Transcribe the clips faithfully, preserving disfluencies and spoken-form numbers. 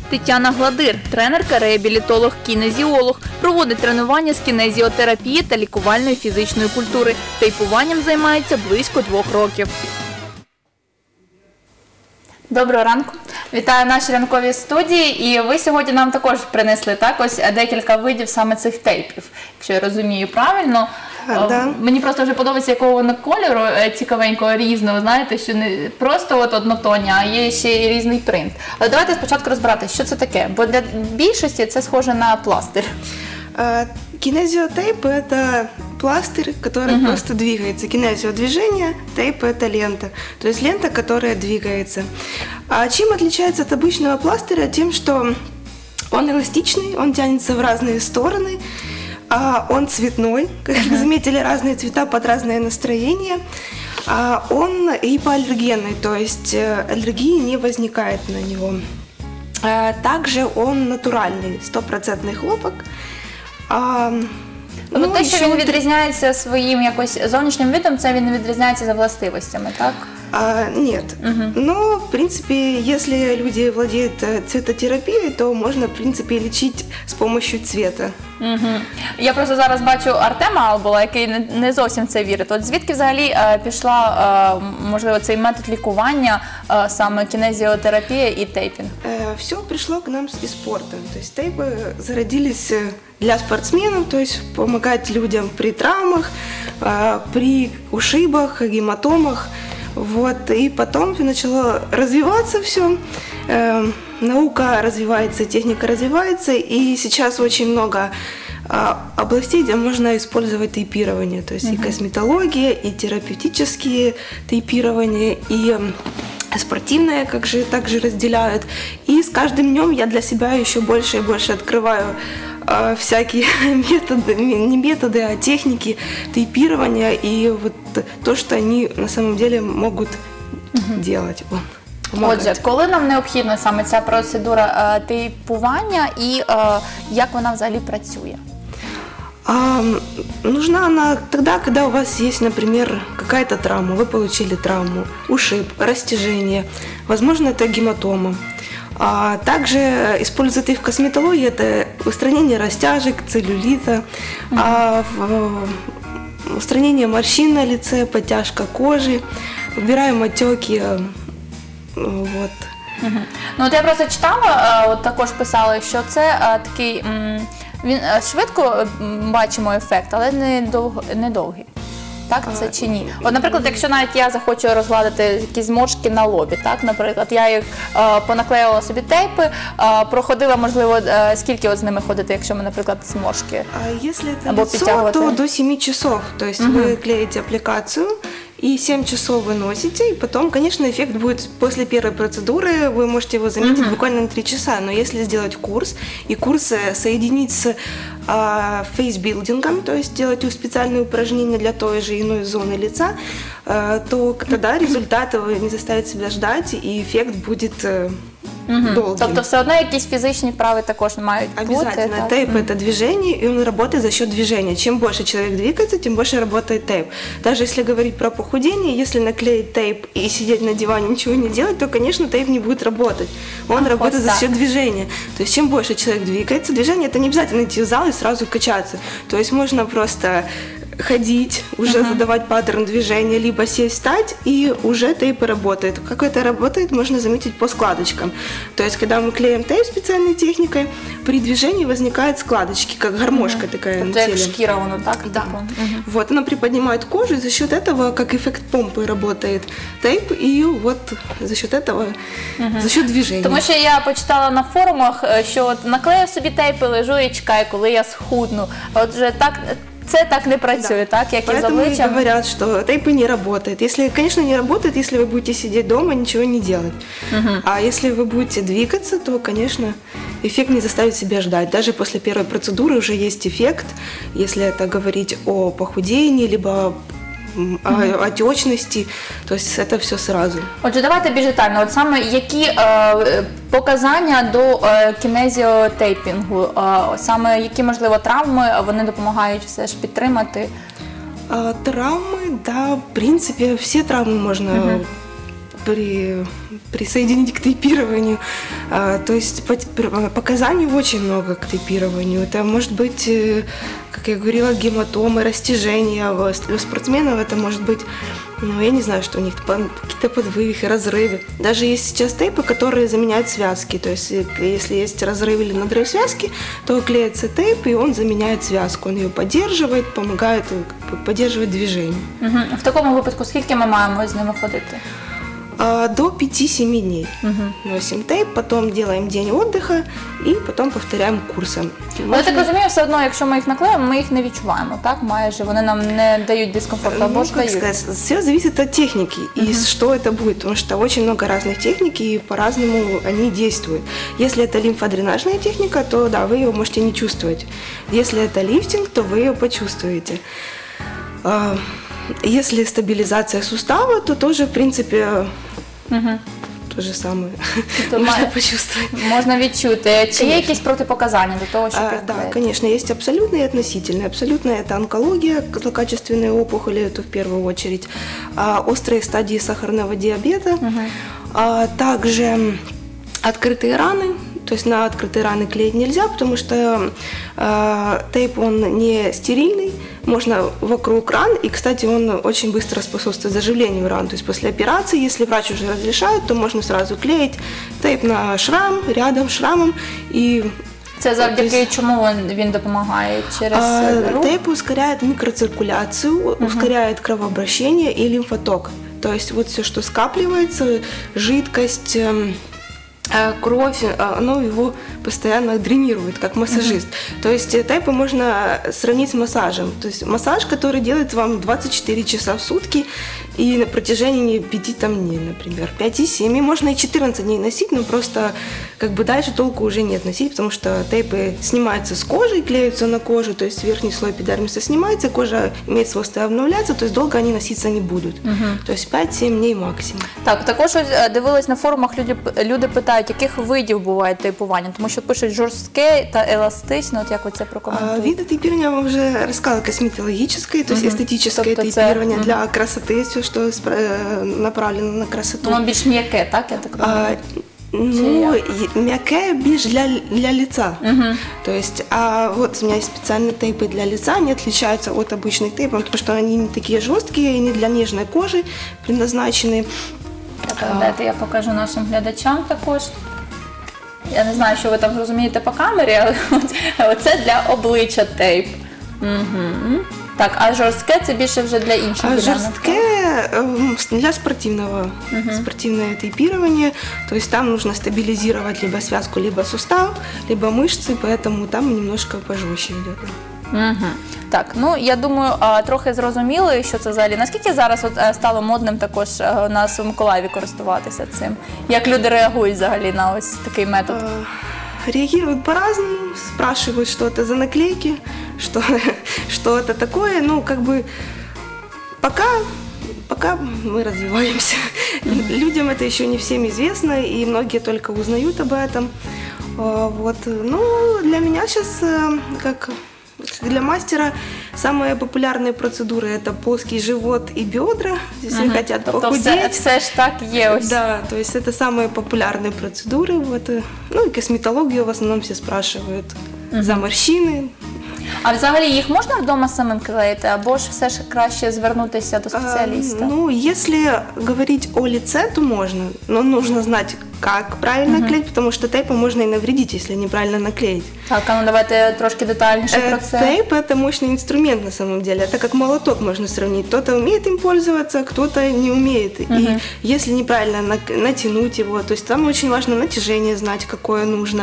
Тетяна Гладир – тренерка, реабілітолог, кінезіолог. Проводить тренування з кінезіотерапії та лікувальної фізичної культури. Тейпуванням займається близько двох років. Доброго ранку. Вітаю в нашій ранковій студії. І ви сьогодні нам також принесли так, ось декілька видів саме цих тейпів, якщо я розумію правильно. А, да. Мені просто вже подобається, якого вони кольору цікавенького, різного, знаєте, що не просто от однотонні, а є ще й різний принт. Але давайте спочатку розбирати, що це таке, бо для більшості це схоже на пластир. Кинезиотейп – это пластырь, который uh-huh. просто двигается. Кинезиодвижение, тейп – это лента. То есть лента, которая двигается. А чем отличается от обычного пластыря? Тем, что он эластичный, он тянется в разные стороны, а он цветной, как вы заметили, разные цвета под разное настроение. А он гипоаллергенный, то есть аллергии не возникает на него. А также он натуральный, стопроцентный хлопок. А, ну, те, що він відрізняється своїм якось зовнішнім видом, це він відрізняється за властивостями, так? А, нет. Угу. Но, в принципе, если люди владеют цветотерапией, то можно, в принципе, лечить с помощью цвета. Угу. Я просто зараз бачу Артема Албола, який не, не зовсім це вірить. От звідки взагалі е, пішла, е, можливо, цей метод лікування, е, саме кінезіотерапія і тейпінг? Е, все пришло к нам из спорта. То есть тейпы зародились для спортсменов, то есть помогать людям при травмах, э, при ушибах, гематомах. Вот. И потом начало развиваться все. Э, наука развивается, техника развивается. И сейчас очень много э, областей, где можно использовать тейпирование. То есть uh-huh. и косметология, и терапевтические тейпирования, и спортивное как же, также разделяют. И с каждым днем я для себя еще больше и больше открываю э, всякие методы, не методы, а техники тейпирования и вот то, что они на самом деле могут угу. делать. Отже, коли нам необхідна саме ця процедура е, тейпування і е, як вона взагалі працює? А, нужна она тогда, когда у вас есть, например, какая-то травма, вы получили травму, ушиб, растяжение, возможно, это гематома. А также используют их в косметологии, это устранение растяжек, целлюлита, mm-hmm. а, в, устранение морщин на лице, подтяжка кожи, убираем отеки, вот. Mm-hmm. Ну, от я просто читала, от також писали, що це а, такий... М- Він швидко бачимо ефект, але не довго, не довгий. Так це чи ні? От, наприклад, якщо навіть я захочу розгладити якісь зморшки на лобі, так, наприклад, я їх е, понаклеювала собі тейпи, е, проходила, можливо, е, скільки от з ними ходити, якщо ми, наприклад, зморшки або підтягувати? То до семи часов, то есть угу. вы клеите аппликацию, и семь часов вы носите, и потом, конечно, эффект будет после первой процедуры, вы можете его заметить uh-huh. буквально на три часа, но если сделать курс, и курс соединить с а, фейсбилдингом, то есть делать специальные упражнения для той же иной зоны лица, а, то тогда результаты вы не заставят себя ждать, и эффект будет угу. долгим. Тобто все одно якісь фізичні вправи також мають бути? Обязательно. Тейп – это движение, и он работает за счет движения. Чем больше человек двигается, тем больше работает тейп. Даже если говорить про похудение, если наклеить тейп и сидеть на диване, ничего не делать, то, конечно, тейп не будет работать. Он а, работает за счет движения. То есть чем больше человек двигается, движение – это не обязательно идти в зал и сразу качаться. То есть можно просто ходить, уже uh-huh. задавать паттерн движения, либо сесть, встать, и уже тейп работает. Как это работает, можно заметить по складочкам. То есть, когда мы клеим тейп специальной техникой, при движении возникают складочки, как гармошка uh-huh. такая на теле. Как шкира, оно так? Да. Uh-huh. Вот, она приподнимает кожу, и за счет этого, как эффект помпы работает тейп, и вот за счет этого, uh-huh. за счет движения. Тому що я почитала на форумах, що от наклею собі тейпи, лежу і чекаю, коли я схудну. От вже так... Це так не працює, да. так, як і з обличчям. Поэтому и говорят, что тейпы не работают. Если, конечно, не работает, если вы будете сидеть дома, ничего не делать. Угу. А если вы будете двигаться, то, конечно, эффект не заставит себя ждать. Даже после первой процедуры уже есть эффект, если это говорить о похудении, либо о отечності, тобто це все сразу. Отже, давайте більш детально. От саме які е, показання до е, кінезіотейпінгу, е, саме які, можливо, травми вони допомагають все ж підтримати? А, травми, да, в принципі, всі травми можна uh-huh. при, присоединить к тейпированию. То есть показаний очень много к тейпированию. Это может быть, как я говорила, гематомы, растяжения. У спортсменов это может быть, ну, я не знаю, что у них, какие-то подвывихи, разрывы. Даже есть сейчас тейпы, которые заменяют связки. То есть если есть разрыв или надрыв связки, то клеится тейп, и он заменяет связку. Он ее поддерживает, помогает поддерживать движение. Угу. В такому випадку скільки ми маємо з ними ходити? До пяти-семи дней. Угу. Носим тейп, потом делаем день отдыха и потом повторяем курсом. Але я так розумію, все одно, якщо ми їх наклеїмо, ми їх не відчуваємо, так? Майже вони нам не дають дискомфорту, або ну, ж дають. Сказать, все зависит от техники и uh-huh. что это будет, потому что очень много разных техник и по-разному они действуют. Если это лимфодренажная техника, то да, вы ее можете не чувствовать. Если это лифтинг, то вы ее почувствуете. Если стабилизация сустава, то тоже, в принципе, uh-huh. то же самое. Тобто можно почувствовать. Можна відчути. Чи є якісь протипоказання до того, що а, Да, конечно, есть абсолютные и относительные. Абсолютные – это онкология, злокачественные опухоли, это в первую очередь. А, острые стадии сахарного диабета. Uh-huh. А, также открытые раны. То есть на открытые раны клеить нельзя, потому что э, тейп, он не стерильный, можно вокруг ран, и, кстати, он очень быстро способствует заживлению ран. То есть после операции, если врач уже разрешает, то можно сразу клеить тейп на шрам, рядом с шрамом. И Це завдяки чому він, він допомагає? Через а, рух? Тейп ускоряет микроциркуляцию, uh-huh. ускоряет кровообращение и лимфоток. То есть вот все, что скапливается, жидкость, кровь, оно его постоянно дренирует, как массажист. Uh-huh. То есть тейпы можно сравнить с массажем. То есть массаж, который делает вам двадцать четыре часа в сутки и на протяжении пяти там, дней, например. пять-семь, можно и четырнадцать дней носить, но просто как бы дальше толку уже нет носить, потому что тейпы снимаются с кожи, клеются на кожу, то есть верхний слой эпидермиса снимается, кожа имеет свойство обновляться, то есть долго они носиться не будут. Uh-huh. То есть пять-семь дней максимум. Так, також дивилась на форумах, люди, люди питають, яких видів буває тейпування, тому що пишуть жорстке та еластичне, от як ви це прокоментуєте? Виды тейпирования я уже рассказала, косметологическое, то есть uh-huh. эстетическое тобто тейпирование це... для красоты, все, что направлено на красоту. Воно більш м'яке, так, я так розумію? Ну, мягкое більш для, для лица. Uh-huh. То есть, а вот у меня есть специальные тейпы для лица, они отличаются от обычных тейпов, потому что они не такие жесткие, они для нежной кожи предназначены. Так, дайте я покажу нашим глядачам також. Я не знаю, що ви там розумієте по камері, але це для обличчя тейп. Угу. Так, а жорстке це більше вже для інших ділянок? Жорстке для спортивного, угу. спортивное тейпирование, то есть там нужно стабилизировать либо связку, либо сустав, либо мышцы, поэтому там немножко пожестче идет. Угу. Так, ну я думаю, трохи зрозуміли, що це взагалі. Наскільки зараз от стало модним також у нас у Миколаєві користуватися цим? Як люди реагують взагалі на ось такий метод? Реагируют по-разному, спрашивают, что это за наклейки, что, что это такое. Ну, как бы пока, пока мы развиваемся. Людям это еще не всем известно, и многие только узнают об этом. Вот. Ну, для меня сейчас как... Для мастера самые популярные процедуры – это плоский живот и бедра, если угу. хотят тобто похудеть. Все, все ж так є ось. Да, то есть это самые популярные процедуры. Вот. Ну и косметологию в основном все спрашивают угу. за морщины. А взагалі їх можна вдома самим клеїти, або ж все ж краще звернутися до спеціаліста? А, ну, если говорить о лице, то можно, но нужно знать, как правильно uh-huh. клеить, потому что тейпом можно и навредить, если неправильно наклеить. Так, а ну давайте трошки детальніше про це. Тейп – это мощный инструмент на самом деле, это как молоток можно сравнить. Кто-то умеет им пользоваться, кто-то не умеет. Uh-huh. И если неправильно натянуть его, то есть там очень важно натяжение знать, какое нужно.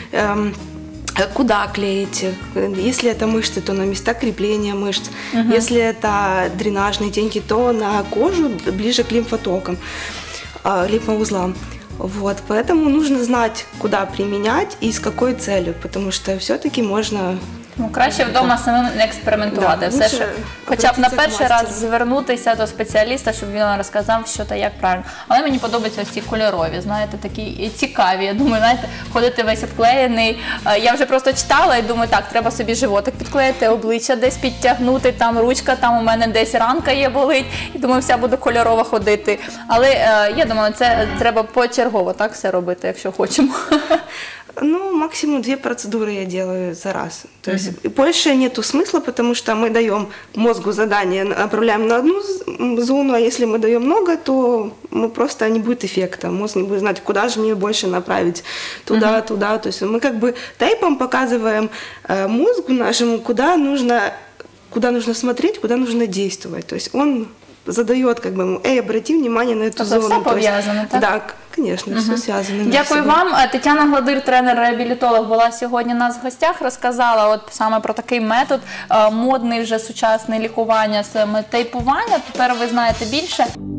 Куда клеить, если это мышцы, то на места крепления мышц, uh-huh. если это дренажные теньки, то на кожу ближе к лимфотокам, лимфоузлам. Вот, поэтому нужно знать, куда применять и с какой целью, потому что все-таки можно Тому краще вдома самим не експериментувати. Да, Все, лучше що, хоча б на обратиться к перший раз мастеру. звернутися до спеціаліста, щоб він вам розказав, що та як правильно. Але мені подобаються ось ці кольорові, знаєте, такі і цікаві. Я думаю, знаєте, ходити весь обклеєний. Е, Я вже просто читала і думаю, так, треба собі животик підклеїти, обличчя десь підтягнути, там ручка, там у мене десь ранка є болить. І думаю, вся буду кольорова ходити. Але е, я думаю, це треба почергово так все робити, якщо хочемо. Ну, максимум две процедуры я делаю за раз. То есть mm-hmm. больше нету смысла, потому что мы даем мозгу задание, направляем на одну зону, а если мы даем много, то мы просто не будет эффекта. Мозг не будет знать, куда же мне больше направить, туда, mm-hmm. туда. То есть мы как бы тейпом показываем э, мозгу нашему, куда нужно, куда нужно смотреть, куда нужно действовать. То есть он задает, как бы, ему, эй, обрати внимание на эту Тобто зону. все пов'язано, так? Да, конечно, угу. все зв'язано. Дякую вам. Тетяна Гладир, тренер-реабілітолог, була сьогодні у нас в гостях, розказала от саме про такий метод, модний вже сучасний лікування, саме тейпування. Тепер ви знаєте більше.